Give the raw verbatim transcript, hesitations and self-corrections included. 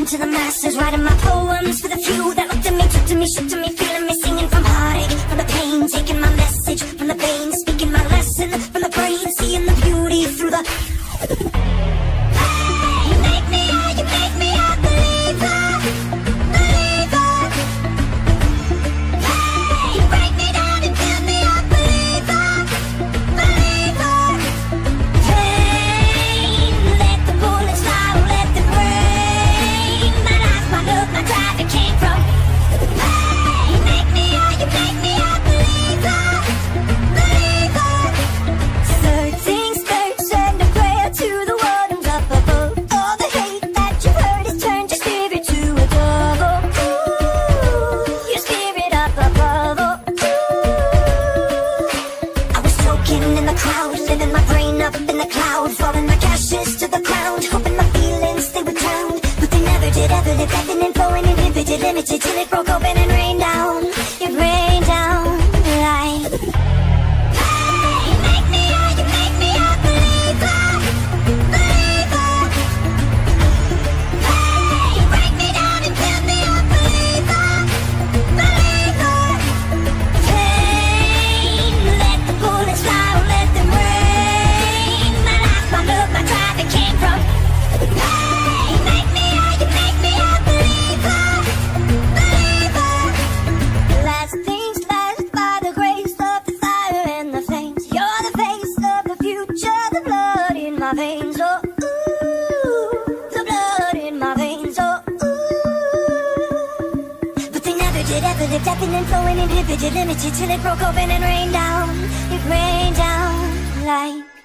to the masses, writing my poems for the few that looked at me, took to me, shook to me, feeling me, singing from heartache, from the pain, taking my message from the veins, speaking my lesson from the brain, seeing the beauty through the... Hey, you make me, oh, you make me a believer, believer. Hey, you break me down and build me a believer, believer. Pain, let the bullets fly, let them rain. My life, my look, my drive, it came from. Hey, you make me, oh, you make me a believer, believer. Searching skirts and a prayer to the one who's up above. All the hate that you've heard has turned your spirit to a dove. Oh, ooh, your spirit up above. Oh, ooh. I was soaking in the crowd, living my brain up in the cloud, falling like ashes to the ground, hoping my feelings they would drown, but they never did. Ever lived, ebbing and flowing, inhibited, limited, till it broke open and rained down. It rained down like. Hey, you make me, oh, you make me a believer, believer. Hey, you break me down and build me a believer, believer. Pain, let the bullets fly, let them rain. My life, my look, my drive, it came from. Hey, you make me, oh, you make me a believer, believer. Last things last, by the grace of the fire and the flames. You're the face of the future, the blood in my veins. Oh, ooh, the blood in my veins. Oh, ooh. But they never did, ever lived, ebbing and flowing, inhibited, limited, till it broke open and rained down. It rained down like.